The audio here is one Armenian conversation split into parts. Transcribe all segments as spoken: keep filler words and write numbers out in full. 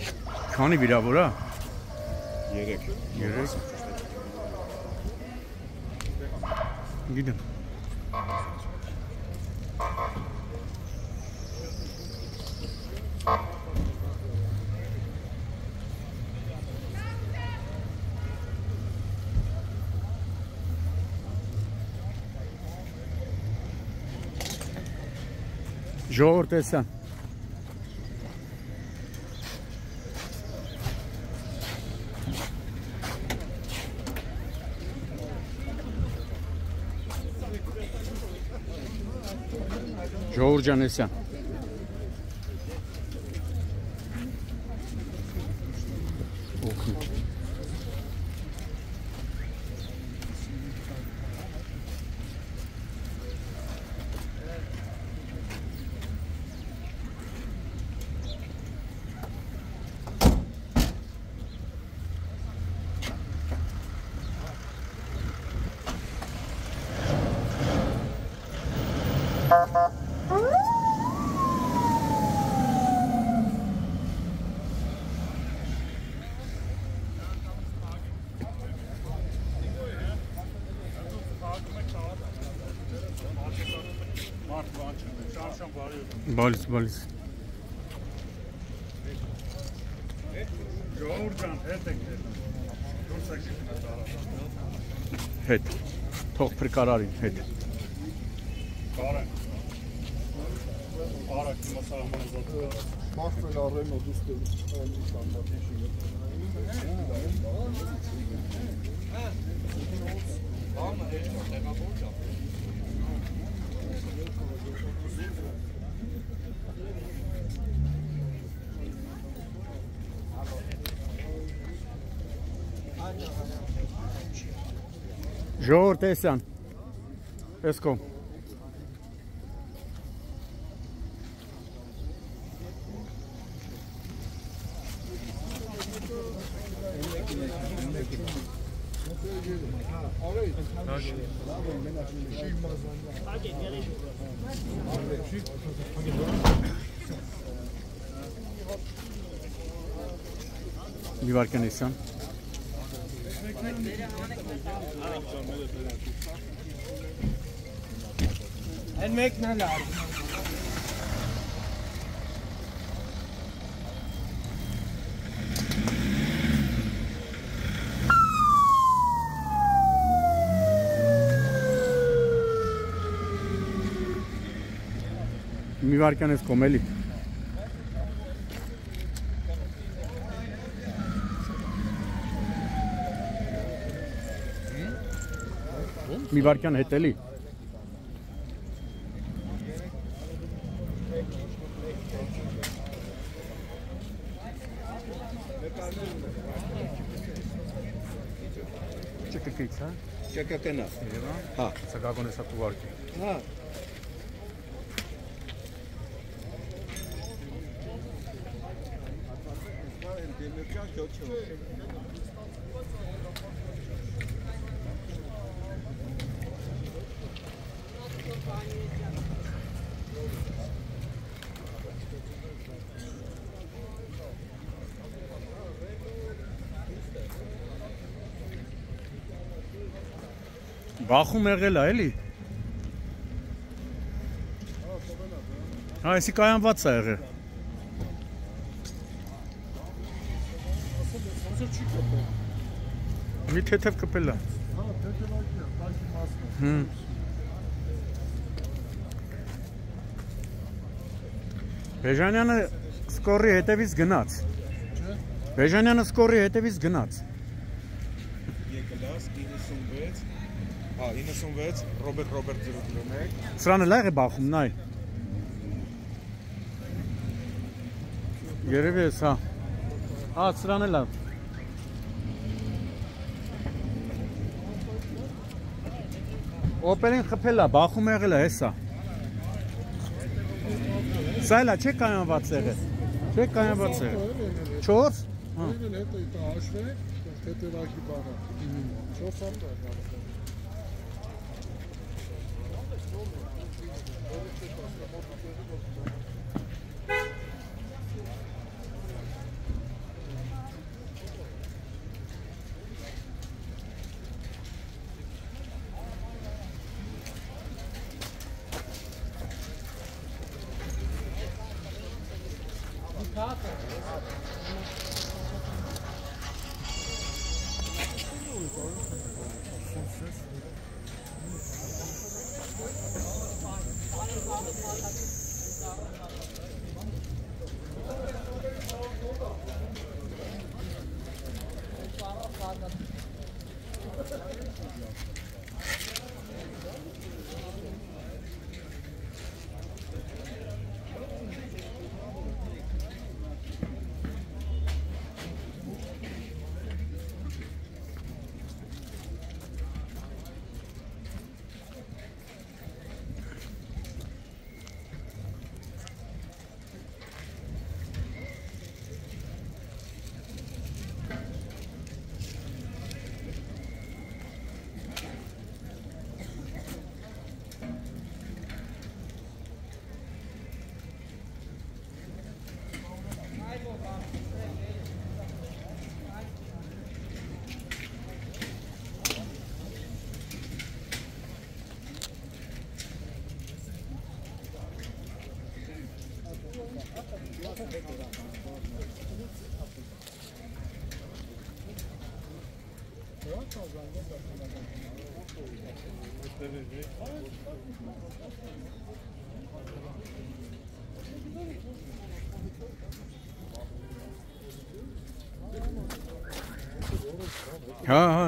Քանի վիրավոր է։ երեք երեք Գիտեմ։ Ժողովուրդ տեսան։ Ժողովուրդ ջան տեսան։ Օգնի։ Բալիս, բալիս։ Ժողովուրդ ջան, հետ եք դուրս եք Հետ, թող պրկարարին, հետ։ Կարեն Արակ հիմա սահմանը զատը Մախվել առեն ու դուստը Ժողովուրդ տեսան։ Էս կողմ։ Մի վարկան տեսան։ Են մեկն էլ արի։ Մի վարկան ես կողմ էլի։ Մի վարկան հետ էլի։ Չկկից, հա։ Չկկնա Հա, սակագոն ես հատու վարկի։ Հա Բախում եղել է, էլի։ Հա, եսի կայանված է եղել։ Մի թեթև կպել է։ Հա, թեթևակի է, բակի մասն է։ Հմ։ Բեժանյանը սկորի հետևից գնաց։ Բեժանյանը սկորի հետևից գնաց։ Եկլաս իննսունվեց Հա, իննսունվեց Ռոբերտ Ռոբերտ զրոց մեկ Սրանը լեղ է բախում, նայ։ Երևի ես, հա։ Հա, սրանը լավ։ Օպերին խփել է, բախում եղել է, հեսա։ Սա էլ է, չէ կայանված եղել։ Չէ կայանված եղել։ Չորս։ Հա։ Եվել հետո իտա հաշվեք, թեթևակի բանը։ Չորս ամպը է բանը։ Հա, հա։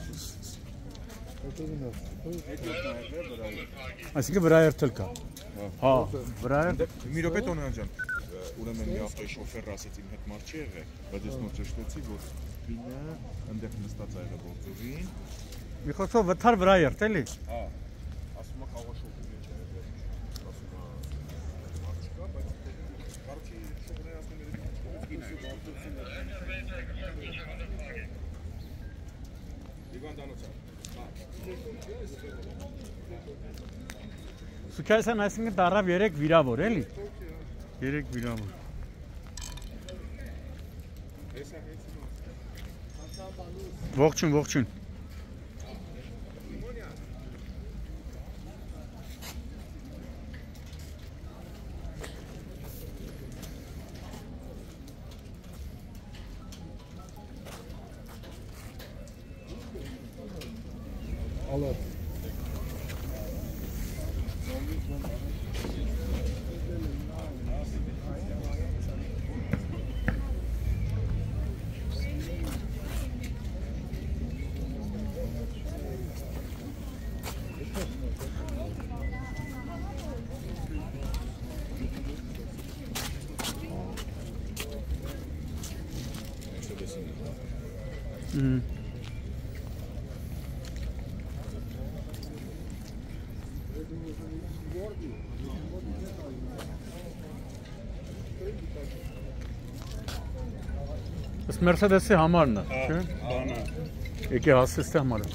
Այսինքն վրա երթել կա։ Հա, վրա երթ։ Մի րոպե Տոնյան ջան, ուրեմն մի ավտոյի շոֆերը ասեց իմ հետ մարդ չի եղել, բայց ես նոր ճշտեցի, որ ինը այնտեղ նստած ա եղել գործողին։ Մի խոսքով վթար վրա երթ էլի։ Հա, ասում ա խաղա շոֆի մեջ ա եղել։ Ասում ա մարդ չկա, բայց կարծի շոֆերը ասում էր ինը։ Իվանդանոցա։ Սուքայսյան այսինքն դարավ երեք վիրավոր էլի։ Երեք վիրավոր։ Ողջույն, ողջույն։ Ալա։ Հմ։ Ըստ Mercedes-ի համարն է, չէ՞։ Բանը։ Եկե հասցես թե համարը։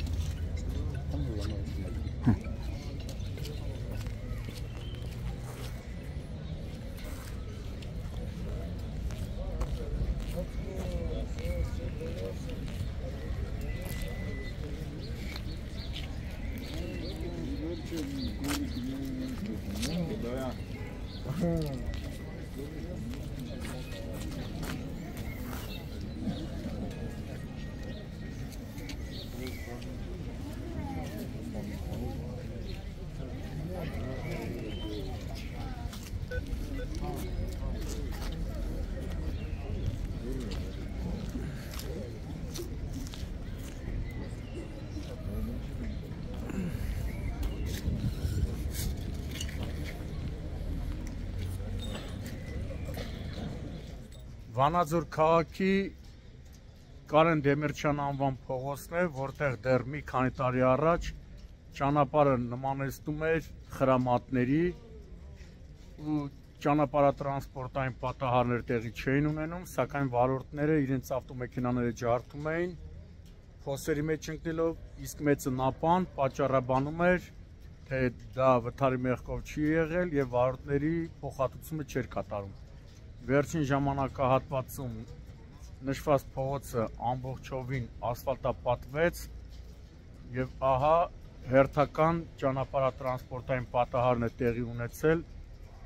Վանաձոր քաղաքի Կարեն Դեմիրճյան անվան փողոցն է, որտեղ դեռ մի քանի տարի առաջ ճանապարհը նմանեցնում էր խրամատների ու ճանապարհատրանսպորտային պատահարներ տեղի չէին ունենում, սակայն վարորդները իրենց ավտոմեքենաները ջարդում էին, փոսերի մեջ ընկնելով, իսկ մեծը նապան պատճառաբանում էր, թե դա վթարի մեղքով չի եղել եւ վարորդների փոխհատուցումը չէր կատարում։ Վերջին ժամանակահատվածում նշված փողոցը ամբողջովին ասֆալտապատվեց եւ ահա հերթական ճանապարհատրանսպորտային պատահարն է տեղի ունեցել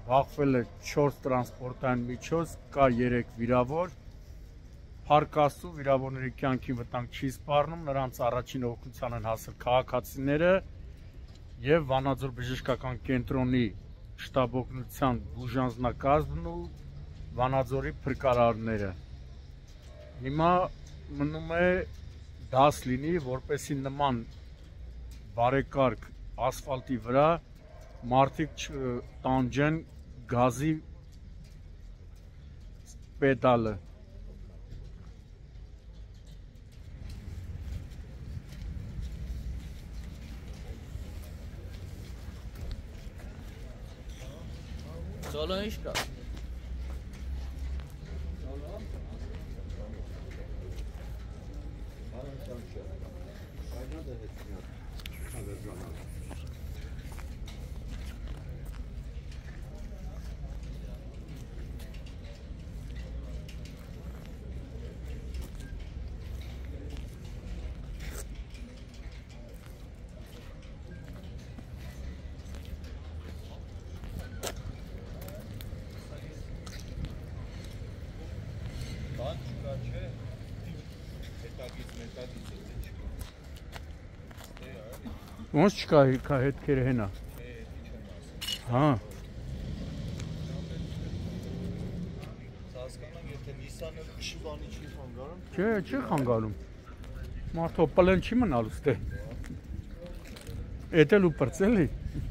բախվել է չորս տրանսպորտային միջոց, կա երեք վիրավոր, Փառք Աստծո վիրավորների կյանքի վտանգ չի սպառնում, նրանց առաջին օգնության են հասել քաղաքացիները եւ Վանաձոր բժշկական կենտրոնի շտաբօգնության բուժանձնակազմն ու Վանաձորի փրկարարները։ Հիմա մնում է դաս լինի, որպեսզի նման բարեկարգ ասֆալտի վրա մարդիկ տանջեն գազի պետալը։ Solo ինչ կա։ Ոնց չկա կա հետքերը հենա։ Հա։ Հասկանամ, եթե Nissan-ը քշի բանի չի խանգարում։ Չէ, չի խանգարում։ Մարդո պլեն չի մնալու ստե։ Էտել ու պրծելի։